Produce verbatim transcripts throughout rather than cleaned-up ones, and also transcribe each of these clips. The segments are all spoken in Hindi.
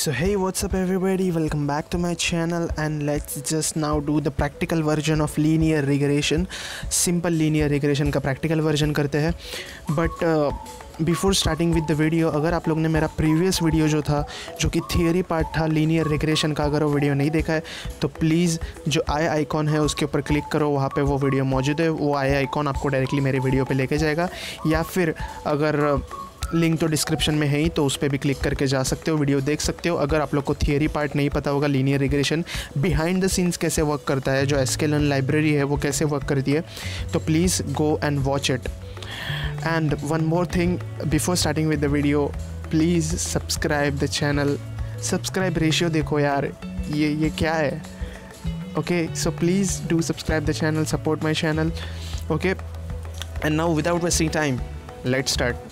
So hey, what's up everybody, welcome back to my channel and let's just now do the practical version of linear regression. Simple linear regression का practical version करते हैं. But uh, before starting with the video, अगर आप लोग ने मेरा प्रीवियस वीडियो जो था जो कि थियोरी पार्ट था लीनियर रिग्रेशन का, अगर वो वीडियो नहीं देखा है तो प्लीज़ जो आई आइकॉन है उसके ऊपर क्लिक करो, वहाँ पे वो वीडियो मौजूद है. वो आई आइकॉन आपको डायरेक्टली मेरे वीडियो पे लेके जाएगा, या फिर अगर लिंक तो डिस्क्रिप्शन में है ही तो उस पर भी क्लिक करके जा सकते हो, वीडियो देख सकते हो. अगर आप लोग को थियोरी पार्ट नहीं पता होगा, linear regression behind the scenes कैसे वर्क करता है, जो एसक्यूएल लाइब्रेरी है वो कैसे वर्क करती है, तो please go and watch it. And one more thing before starting with the video, please subscribe the channel. Subscribe ratio देखो यार, ये ये क्या है. Okay, so please do subscribe the channel, support my channel. Okay, and now without wasting time, let's start.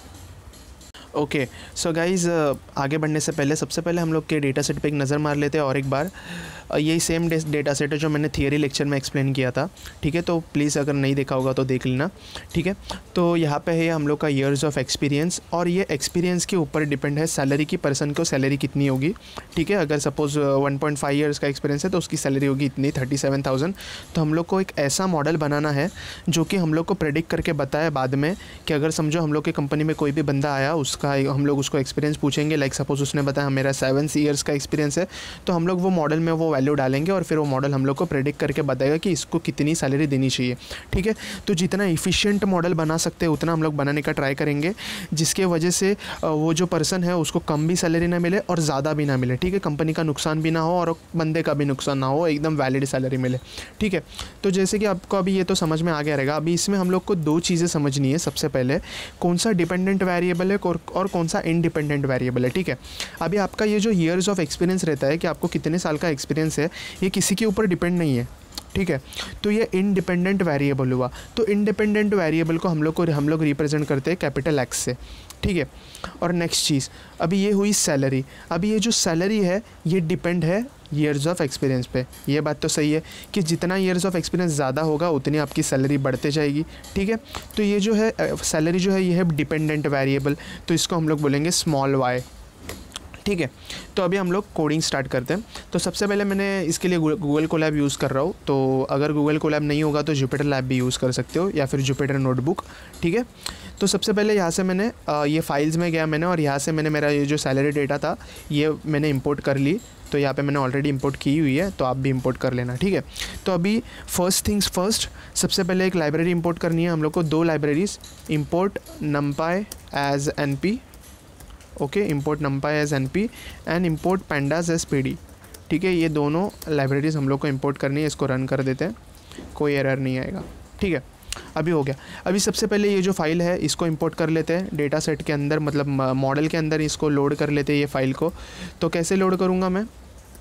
Okay so guys, आगे बढ़ने से पहले सबसे पहले हम लोग के डेटा सेट पे एक नज़र मार लेते हैं और एक बार. यही सेम डेटा सेट है जो मैंने थियरी लेक्चर में एक्सप्लेन किया था, ठीक है. तो प्लीज़ अगर नहीं देखा होगा तो देख लेना, ठीक है. तो यहाँ पे है हम लोग का ईयर्स ऑफ एक्सपीरियंस, और ये एक्सपीरियंस के ऊपर डिपेंड है सैलरी की, पर्सन को सैलरी कितनी होगी, ठीक है. अगर suppose one point five years का एक्सपीरियंस है तो उसकी सैलरी होगी इतनी, थर्टी सेवन थाउजेंड. तो हम लोग को एक ऐसा मॉडल बनाना है जो कि हम लोग को प्रेडिक्ट करके बताए बाद में कि अगर समझो हम लोग की कंपनी में कोई भी बंदा आया, उसका हम लोग उसको एक्सपीरियंस पूछेंगे. लाइक सपोज़ उसने बताया मेरा सेवन ईयर्स का एक्सपीरियंस है, तो हम लोग वो मॉडल में वो वैल्यू डालेंगे और फिर वो मॉडल हम लोग को प्रेडिक्ट करके बताएगा कि इसको कितनी सैलरी देनी चाहिए, ठीक है. तो जितना इफ़िशिएंट मॉडल बना सकते हैं उतना हम लोग बनाने का ट्राई करेंगे, जिसके वजह से वो जो पर्सन है उसको कम भी सैलरी ना मिले और ज़्यादा भी ना मिले, ठीक है. कंपनी का नुकसान भी ना हो और बंदे का भी नुकसान ना हो, एकदम वैलिड सैलरी मिले, ठीक है. तो जैसे कि आपको अभी ये तो समझ में आ गया रहेगा. अभी इसमें हम लोग को दो चीज़ें समझनी है. सबसे पहले कौन सा डिपेंडेंट वेरिएबल है और कौन सा इंडिपेंडेंट वेरिएबल है, ठीक है. अभी आपका ये जो ईयर्स ऑफ एक्सपीरियंस रहता है कि आपको कितने साल का एक्सपीरियंस है, ये किसी के ऊपर डिपेंड नहीं है, ठीक है. तो ये इंडिपेंडेंट वेरिएबल हुआ. तो इंडिपेंडेंट वेरिएबल को हम लोग को हम लोग रिप्रेजेंट करते हैं कैपिटल एक्स से, ठीक है. और नेक्स्ट चीज़, अभी ये हुई सैलरी. अभी ये जो सैलरी है ये डिपेंड है ईयर्स ऑफ एक्सपीरियंस पे. ये बात तो सही है कि जितना ईयर्स ऑफ एक्सपीरियंस ज़्यादा होगा उतनी आपकी सैलरी बढ़ते जाएगी, ठीक है. तो ये जो है सैलरी जो है ये है डिपेंडेंट वेरिएबल, तो इसको हम लोग बोलेंगे स्मॉल वाई, ठीक है. तो अभी हम लोग कोडिंग स्टार्ट करते हैं. तो सबसे पहले मैंने इसके लिए गूगल कोलैब यूज़ कर रहा हूँ. तो अगर गूगल कोलैब नहीं होगा तो जुपिटर लैब भी यूज़ कर सकते हो, या फिर जुपिटर नोटबुक, ठीक है. तो सबसे पहले यहाँ से मैंने ये फाइल्स में गया मैंने, और यहाँ से मैंने मेरा ये जो सैलरी डेटा था ये मैंने इंपोर्ट कर ली. तो यहाँ पे मैंने ऑलरेडी इंपोर्ट की हुई है, तो आप भी इंपोर्ट कर लेना, ठीक है. तो अभी फर्स्ट थिंग्स फर्स्ट, सबसे पहले एक लाइब्रेरी इंपोर्ट करनी है हम लोग को. दो libraries, import numpy as N P, okay, import numpy as N P and import pandas as P D, ठीक है. ये दोनों लाइब्रेरीज हम लोग को इंपोर्ट करनी है. इसको रन कर देते हैं, कोई एरर नहीं आएगा, ठीक है. अभी हो गया. अभी सबसे पहले ये जो फाइल है इसको इंपोर्ट कर लेते हैं डेटा सेट के अंदर, मतलब मॉडल के अंदर इसको लोड कर लेते हैं ये फ़ाइल को. तो कैसे लोड करूँगा मैं,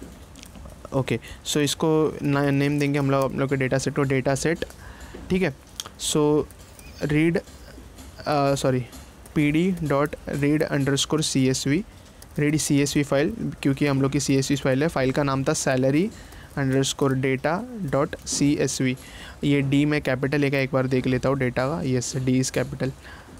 ओके. सो इसको नेम देंगे हम लोग हम लोग के डेटा सेट को डेटा सेट, ठीक है. So read sorry P D dot read underscore C S V, read C S V file, क्योंकि हम लोग की सी एस वी फाइल है. फाइल का नाम था salary underscore data dot C S V. ये डी में कैपिटल है क्या, एक बार देख लेता हूँ डेटा का. Yes, D is capital,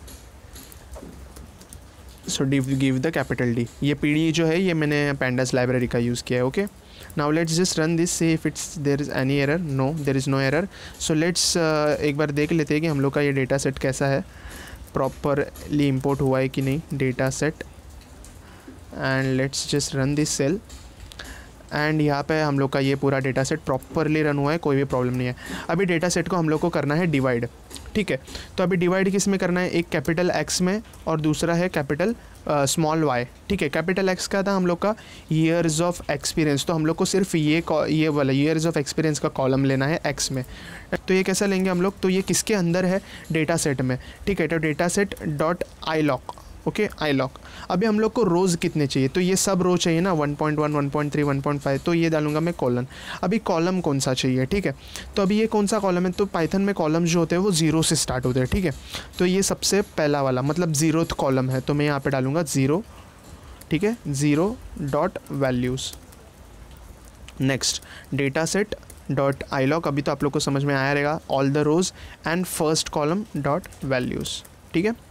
so D give the capital D. ये पी डी जो है ये मैंने पैंडास लाइब्रेरी का यूज़ किया है, okay. Now let's just run this, see if it's there is any error. No, there is no error. So let's एक बार देख लेते हैं कि हम लोग का ये डेटा सेट कैसा है, प्रॉपरली इंपोर्ट हुआ है कि नहीं data set. And let's just run this cell. And यहाँ पे हम लोग का ये पूरा डेटा सेट प्रॉपरली रन हुआ है, कोई भी प्रॉब्लम नहीं है. अभी डेटा सेट को हम लोग को करना है डिवाइड, ठीक है. तो अभी डिवाइड किस में करना है, एक कैपिटल एक्स में और दूसरा है कैपिटल स्मॉल वाई, ठीक है. कैपिटल एक्स का था हम लोग का ईयर्स ऑफ एक्सपीरियंस, तो हम लोग को सिर्फ ये ये वाला ईयर्स ऑफ एक्सपीरियंस का कॉलम लेना है एक्स में. तो ये कैसा लेंगे हम लोग, तो ये किसके अंदर है, डेटा सेट में, ठीक है. तो data set dot iloc, okay, iloc. अभी हम लोग को रोज़ कितने चाहिए, तो ये सब रो चाहिए ना, one point one, one point three, one point five. तो ये डालूंगा मैं कॉलन. अभी कॉलम कौन सा चाहिए, ठीक है. तो अभी ये कौन सा कॉलम है, तो पाइथन में कॉलम जो होते हैं वो ज़ीरो से स्टार्ट होते हैं, ठीक है. तो ये सबसे पहला वाला मतलब ज़ीरोथ कॉलम है, तो मैं यहाँ पे डालूंगा ज़ीरो, ठीक है. Zero dot values. Next data set dot iloc. अभी तो आप लोग को समझ में आया रहेगा, all the rows and first column dot values, ठीक है.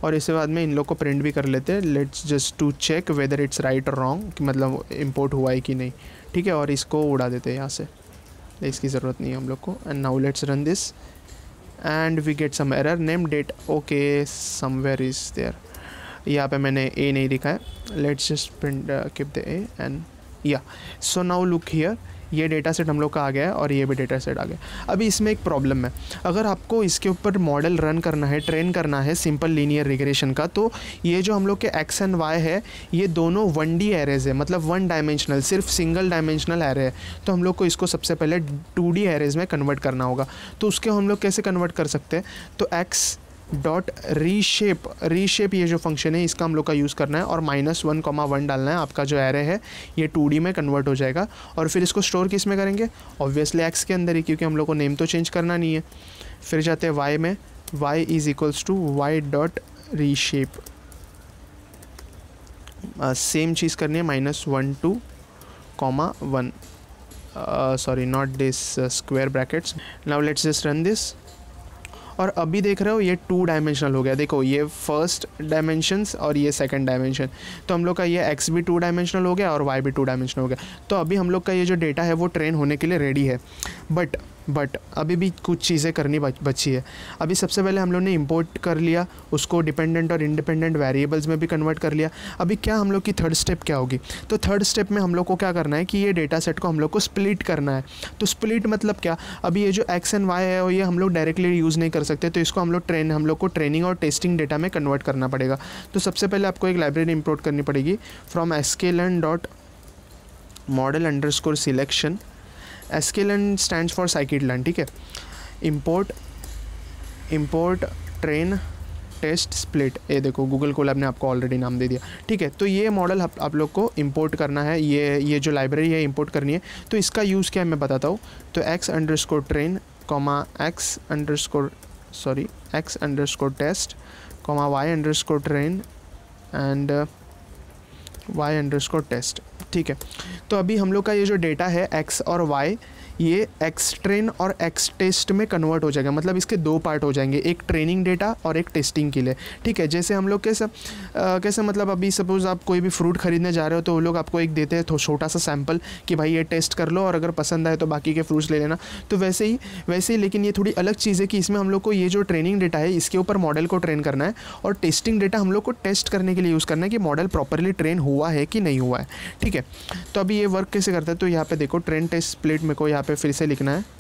और इसके बाद में इन लोग को प्रिंट भी कर लेते हैं। Let's just to check whether it's right और रॉन्ग, कि मतलब इंपोर्ट हुआ है कि नहीं, ठीक है। और इसको उड़ा देते हैं यहाँ से, इसकी ज़रूरत नहीं है हम लोग को। And now let's run this and we get some error name date, okay somewhere is there. यहाँ पे मैंने ए नहीं लिखा है, let's just print keep the A and या सो नाउ लुक हियर, ये डेटा सेट हम लोग का आ गया है और ये भी डेटा सेट आ गया। अभी इसमें एक प्रॉब्लम है, अगर आपको इसके ऊपर मॉडल रन करना है, ट्रेन करना है सिंपल लीनियर रिग्रेशन का, तो ये जो हम लोग के एक्स एंड वाई है ये दोनों वन डी एरेज है, मतलब वन डायमेंशनल, सिर्फ सिंगल डायमेंशनल एरे है। तो हम लोग को इसको सबसे पहले टू डी एरेज में कन्वर्ट करना होगा। तो उसके हम लोग कैसे कन्वर्ट कर सकते हैं, तो एक्स डॉट रीशेप, रीशेप ये जो फंक्शन है इसका हम लोग का यूज़ करना है और माइनस वन कॉमा वन डालना है। आपका जो एरे है ये टू डी में कन्वर्ट हो जाएगा और फिर इसको स्टोर किस में करेंगे, ऑब्वियसली एक्स के अंदर ही, क्योंकि हम लोग को नेम तो चेंज करना नहीं है। फिर जाते हैं वाई में, Y is equals to Y dot reshape, same चीज़ करनी है, minus one two comma one, sorry not this square brackets. Now let's just run this और अभी देख रहे हो ये टू डायमेंशनल हो गया। देखो ये फर्स्ट डायमेंशंस और ये सेकंड डायमेंशन, तो हम लोग का ये एक्स भी टू डायमेंशनल हो गया और वाई भी टू डायमेंशनल हो गया। तो अभी हम लोग का ये जो डेटा है वो ट्रेन होने के लिए रेडी है। बट बट अभी भी कुछ चीज़ें करनी बची है। अभी सबसे पहले हम लोग ने इंपोर्ट कर लिया, उसको डिपेंडेंट और इंडिपेंडेंट वेरिएबल्स में भी कन्वर्ट कर लिया। अभी क्या हम लोग की थर्ड स्टेप क्या होगी, तो थर्ड स्टेप में हम लोग को क्या करना है कि ये डेटा सेट को हम लोग को स्प्लिट करना है। तो स्प्लिट मतलब क्या, अभी ये जो एक्स एंड वाई है ये हम लोग डायरेक्टली यूज़ नहीं कर सकते, तो इसको हम लोग ट्रेन हम लोग को ट्रेनिंग और टेस्टिंग डेटा में कन्वर्ट करना पड़ेगा। तो सबसे पहले आपको एक लाइब्रेरी इंपोर्ट करनी पड़ेगी from sklearn dot model underscore selection, sklearn stands for scikit-learn, ठीक है। Import import train test split, ये देखो गूगल कोलैब ने आपको ऑलरेडी नाम दे दिया, ठीक है। तो ये मॉडल आप, आप लोग को इंपोर्ट करना है, ये ये जो लाइब्रेरी है इंपोर्ट करनी है। तो इसका यूज़ क्या है मैं बताता हूँ। तो X underscore train comma X underscore sorry X underscore test comma Y underscore train and Y underscore test, ठीक है। तो अभी हम लोग का ये जो डेटा है एक्स और वाई, ये एक्स ट्रेन और एक्स टेस्ट में कन्वर्ट हो जाएगा, मतलब इसके दो पार्ट हो जाएंगे, एक ट्रेनिंग डेटा और एक टेस्टिंग के लिए, ठीक है। जैसे हम लोग कैसे आ, कैसे मतलब अभी सपोज़ आप कोई भी फ्रूट खरीदने जा रहे हो तो वो लोग आपको एक देते हैं तो छोटा सा सैंपल कि भाई ये टेस्ट कर लो और अगर पसंद आए तो बाकी के फ्रूट्स ले लेना। तो वैसे ही वैसे ही लेकिन ये थोड़ी अलग चीज़ है कि इसमें हम लोग को ये जो ट्रेनिंग डेटा है इसके ऊपर मॉडल को ट्रेन करना है और टेस्टिंग डेटा हम लोग को टेस्ट करने के लिए यूज़ करना है कि मॉडल प्रॉपरली ट्रेन हुआ है कि नहीं हुआ है, ठीक है। तो अभी ये वर्क कैसे करता है, तो यहाँ पे देखो ट्रेन टेस्ट स्प्लिट मेरे को यहाँ पे फिर से लिखना है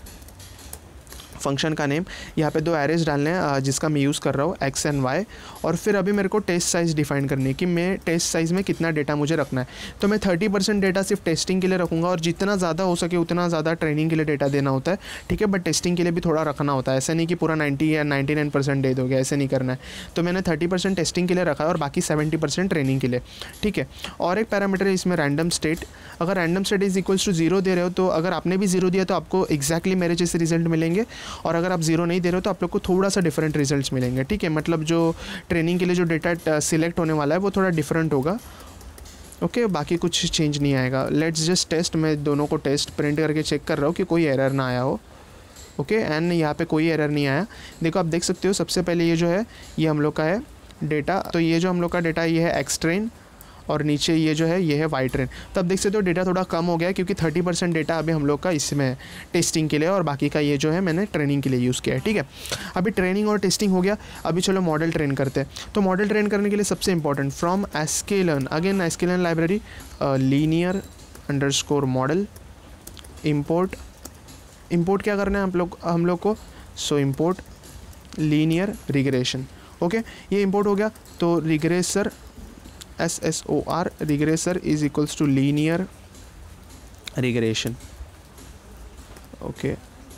फंक्शन का नेम, यहाँ पे दो एरेज डालने हैं जिसका मैं यूज़ कर रहा हूँ एक्स एंड वाई, और फिर अभी मेरे को टेस्ट साइज़ डिफाइन करनी है कि मैं टेस्ट साइज़ में कितना डेटा मुझे रखना है। तो मैं थर्टी परसेंट डेटा सिर्फ टेस्टिंग के लिए रखूँगा और जितना ज़्यादा हो सके उतना ज़्यादा ट्रेनिंग के लिए डेटा देना होता है, ठीक है। बट टेस्टिंग के लिए भी थोड़ा रखना होता है, ऐसा नहीं कि पूरा नाइन्टी या नाइन्टी नाइन परसेंट दे दोगे, ऐसे नहीं करना है। तो मैंने थर्टी परसेंट टेस्टिंग के लिए रखा है और बाकी सेवेंटी परसेंट ट्रेनिंग के लिए, ठीक है। और एक पैरामीटर है इसमें रैंडम स्टेट, अगर random state is equals to zero दे रहे हो तो अगर आपने भी जीरो दिया तो आपको एक्जैक्टली मेरे जैसे रिजल्ट मिलेंगे, और अगर आप जीरो नहीं दे रहे हो तो आप लोग को थोड़ा सा डिफरेंट रिजल्ट्स मिलेंगे, ठीक है। मतलब जो ट्रेनिंग के लिए जो डेटा सिलेक्ट होने वाला है वो थोड़ा डिफरेंट होगा, ओके okay, बाकी कुछ चेंज नहीं आएगा। लेट्स जस्ट टेस्ट, मैं दोनों को टेस्ट प्रिंट करके चेक कर रहा हूँ कि कोई एरर ना आया हो, ओके okay, एंड यहाँ पे कोई एरर नहीं आया। देखो आप देख सकते हो सबसे पहले ये जो है ये हम लोग का है डेटा, तो ये जो हम लोग का डेटा ये है एक्स ट्रेन और नीचे ये जो है ये है वाई ट्रेन। तो आप देख सकते हो डेटा थोड़ा कम हो गया क्योंकि थर्टी परसेंट डेटा अभी हम लोग का इसमें है टेस्टिंग के लिए और बाकी का ये जो है मैंने ट्रेनिंग के लिए यूज़ किया है, ठीक है। अभी ट्रेनिंग और टेस्टिंग हो गया, अभी चलो मॉडल ट्रेन करते हैं। तो मॉडल ट्रेन करने के लिए सबसे important from sklearn, again sklearn library linear underscore model, import import क्या करना है हम लोग हम लोग को, so import linear regression, okay. ये इंपोर्ट हो गया तो regressor S S O R regressor is equals to linear regression, okay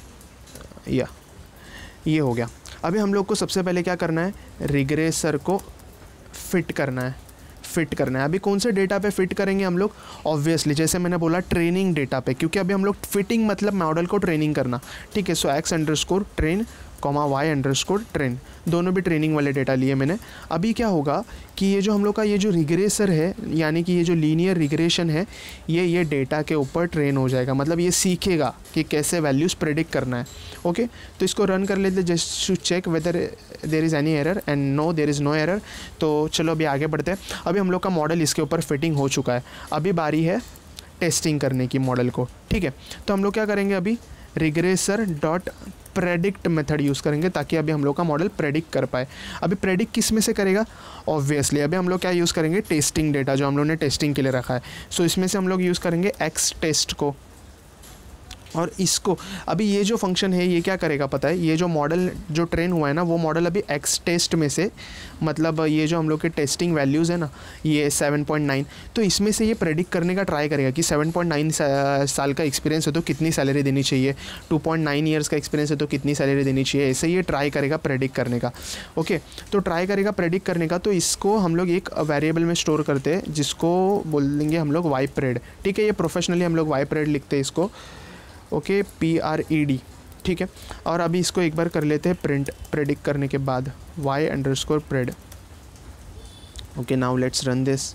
या ये हो गया। अभी हम लोग को सबसे पहले क्या करना है, रिग्रेसर को फिट करना है फिट करना है। अभी कौन से डेटा पे फिट करेंगे हम लोग, ऑब्वियसली जैसे मैंने बोला ट्रेनिंग डेटा पे, क्योंकि अभी हम लोग फिटिंग मतलब मॉडल को ट्रेनिंग करना, ठीक है। So X underscore train comma Y underscore train, दोनों भी ट्रेनिंग वाले डेटा लिए मैंने। अभी क्या होगा कि ये जो हम लोग का ये जो रिग्रेसर है, यानी कि ये जो लीनियर रिग्रेशन है, ये ये डेटा के ऊपर ट्रेन हो जाएगा, मतलब ये सीखेगा कि कैसे वैल्यूज़ प्रेडिक्ट करना है। ओके, तो इसको रन कर लेते just to check whether there is any error, and no there is no error. तो चलो अभी आगे बढ़ते हैं। अभी हम लोग का मॉडल इसके ऊपर फिटिंग हो चुका है, अभी बारी है टेस्टिंग करने की मॉडल को। ठीक है, तो हम लोग क्या करेंगे, अभी regressor dot predict method use करेंगे ताकि अभी हम लोग का मॉडल प्रेडिक्ट कर पाए। अभी प्रेडिक्ट किस में से करेगा, ऑब्वियसली अभी हम लोग क्या यूज़ करेंगे, टेस्टिंग डेटा जो हम लोग ने टेस्टिंग के लिए रखा है। सो इसमें से हम लोग यूज़ करेंगे एक्स टेस्ट को, और इसको अभी ये जो फंक्शन है ये क्या करेगा पता है, ये जो मॉडल जो ट्रेन हुआ है ना, वो मॉडल अभी एक्स टेस्ट में से, मतलब ये जो हम लोग के टेस्टिंग वैल्यूज़ है ना, ये सेवन पॉइंट नाइन, तो इसमें से ये प्रेडिक्ट करने का ट्राई करेगा कि सेवन पॉइंट नाइन साल का एक्सपीरियंस है तो कितनी सैलरी देनी चाहिए, टू पॉइंट नाइन ईयर्स का एक्सपीरियंस है तो कितनी सैलरी देनी चाहिए, ऐसे ये ट्राई करेगा प्रेडिक्ट करने का। ओके, तो ट्राई करेगा प्रेडिक्ट करने का, तो इसको हम लोग एक वेरिएबल में स्टोर करते हैं जिसको बोल देंगे हम लोग वाई प्रेड। ठीक है, ये प्रोफेशनली हम लोग वाई प्रेड लिखते हैं इसको। Okay, P R E D. ठीक है, और अभी इसको एक बार कर लेते हैं प्रिंट, प्रेडिक्ट करने के बाद Y underscore pred. Okay, now let's run this,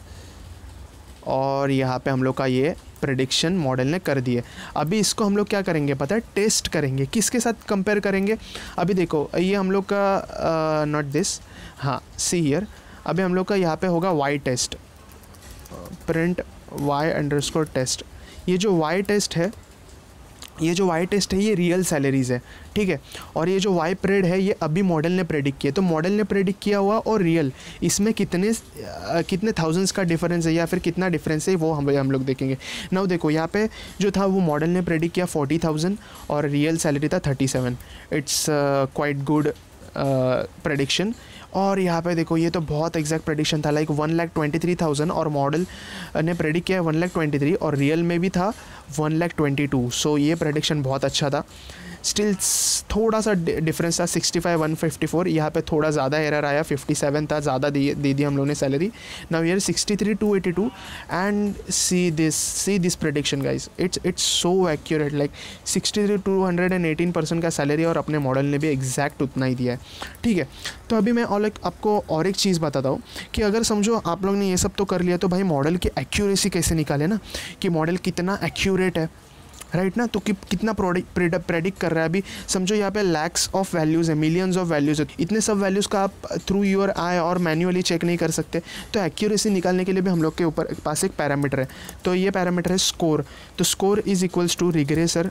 और यहाँ पे हम लोग का ये प्रेडिक्शन मॉडल ने कर दिए। अभी इसको हम लोग क्या करेंगे पता है, टेस्ट करेंगे। किसके साथ कंपेयर करेंगे, अभी देखो ये हम लोग का नॉट दिस, हाँ सी हियर, अभी हम लोग का यहाँ पे होगा Y test, print Y underscore test. ये जो वाई टेस्ट है, ये जो वाई टेस्ट है ये रियल सैलरीज़ है। ठीक है, और ये जो वाई प्रेड है ये अभी मॉडल ने प्रेडिक्ट किया, तो मॉडल ने प्रेडिक्ट किया हुआ और रियल, इसमें कितने आ, कितने थाउजेंड्स का डिफरेंस है या फिर कितना डिफरेंस है वो हम हम लोग देखेंगे। नाउ देखो यहाँ पे जो था वो मॉडल ने प्रेडिक्ट किया फोर्टी थाउजेंड और रियल सैलरी था thirty seven. It's quite good prediction. और यहाँ पे देखो ये तो बहुत एग्जैक्ट प्रेडिक्शन था, like one lakh twenty three thousand और मॉडल ने प्रेडिक्ट किया वन लाख ट्वेंटी थ्री और रियल में भी था one lakh twenty two. So ये प्रेडिक्शन बहुत अच्छा था। स्टिल थोड़ा सा डिफरेंस था, sixty five one fifty four, यहाँ पे थोड़ा ज़्यादा एरर आया, फिफ्टी सेवन था, ज़्यादा दे दे दी हम लोगों ने salary. Now here sixty three two eighty two, and see this see this prediction guys, it's it's so accurate, like sixty three two hundred and eighteen percent का सैलरी और अपने मॉडल ने भी एग्जैक्ट उतना ही दिया है। ठीक है, तो अभी मैं और एक आपको और एक चीज़ बताता हूँ कि अगर समझो आप लोग ने ये सब तो कर लिया, तो भाई मॉडल की एक्यूरेसी कैसे निकाले ना, कि मॉडल कितना एक्यूरेट है, राइट ना, तो कि कितना प्रेडिक्ट कर रहा है। अभी समझो यहाँ पे लैक्स ऑफ वैल्यूज़ है, मिलियंस ऑफ वैल्यूज़ है, इतने सब वैल्यूज़ का आप थ्रू योर आई और मैन्युअली चेक नहीं कर सकते। तो एक्यूरेसी निकालने के लिए भी हम लोग के ऊपर पास एक पैरामीटर है, तो ये पैरामीटर है स्कोर। तो score is equals to regressor,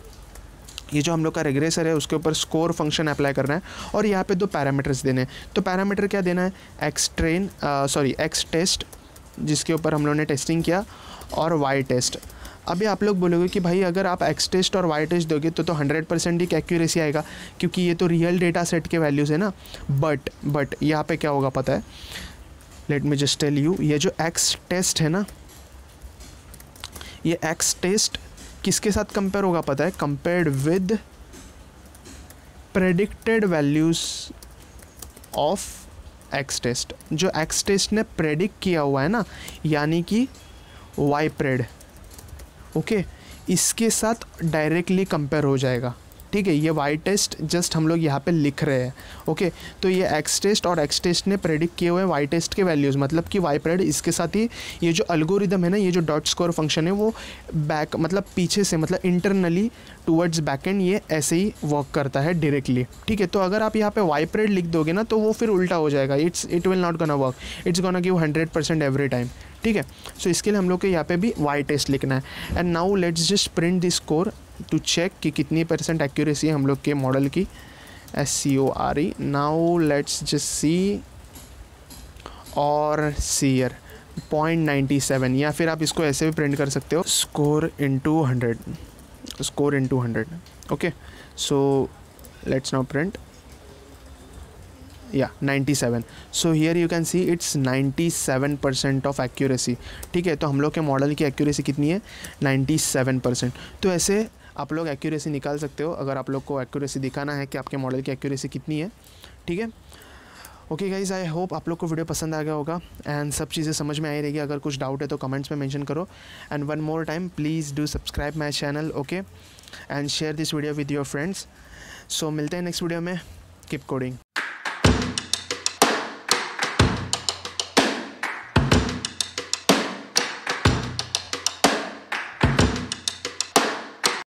ये जो हम लोग का रिग्रेसर है उसके ऊपर स्कोर फंक्शन अप्लाई करना है, और यहाँ पे दो पैरामीटर्स देने हैं। तो पैरामीटर क्या देना है, X train sorry X test जिसके ऊपर हम लोगों ने टेस्टिंग किया, और वाई टेस्ट। अभी आप लोग बोलोगे कि भाई अगर आप एक्स टेस्ट और वाई टेस्ट दोगे तो तो हंड्रेड परसेंट ही एक्यूरेसी आएगा क्योंकि ये तो रियल डेटा सेट के वैल्यूज़ है ना। बट बट यहाँ पे क्या होगा पता है, let me just tell you, ये जो एक्स टेस्ट है ना, ये एक्स टेस्ट किसके साथ कंपेयर होगा पता है, compared with predicted values of X test. जो एक्स टेस्ट ने प्रेडिक्ट किया हुआ है ना, यानी कि वाई प्रेड, ओके, इसके साथ डायरेक्टली कंपेयर हो जाएगा। ठीक है, ये वाई टेस्ट जस्ट हम लोग यहाँ पे लिख रहे हैं। ओके, तो ये एक्स टेस्ट और एक्स टेस्ट ने प्रेडिक्ट किए हुए वाई टेस्ट के वैल्यूज़, मतलब कि वाई प्रेड इसके साथ ही ये जो अल्गोरिदम है ना, ये जो डॉट स्कोर फंक्शन है वो बैक मतलब पीछे से मतलब इंटरनली टूवर्ड्स बैकएंड ये ऐसे ही वर्क करता है डायरेक्टली। ठीक है, तो अगर आप यहाँ पे वाई प्रेड लिख दोगे ना तो वो फिर उल्टा हो जाएगा, it's it will not gonna work, it's gonna give hundred percent every time. ठीक है, सो इसके लिए हम लोग को यहाँ पे भी वाई टेस्ट लिखना है। And now let's just print this score to check कि कितनी परसेंट एक्यूरेसी है हम लोग के मॉडल की, S C O R E. Now let's just see और सीयर पॉइंट नाइन्टी सेवन, या फिर आप इसको ऐसे भी प्रिंट कर सकते हो, score into hundred, score into hundred. Okay, so let's now print, या ninety seven. So here you can see it's ninety seven percent of accuracy. ठीक है, तो हम लोग के मॉडल की एक्यूरेसी कितनी है, नाइन्टी सेवन परसेंट। तो ऐसे आप लोग एक्यूरेसी निकाल सकते हो अगर आप लोग को एक्यूरेसी दिखाना है कि आपके मॉडल की एक्यूरेसी कितनी है। ठीक है, ओके गाइज, आई होप आप लोग को वीडियो पसंद आ गया होगा एंड सब चीज़ें समझ में आई रहेगी। अगर कुछ डाउट है तो कमेंट्स में मेंशन करो, and one more time please do subscribe my channel, okay, and share this video with your friends. सो मिलते हैं नेक्स्ट वीडियो में, कीप कोडिंग।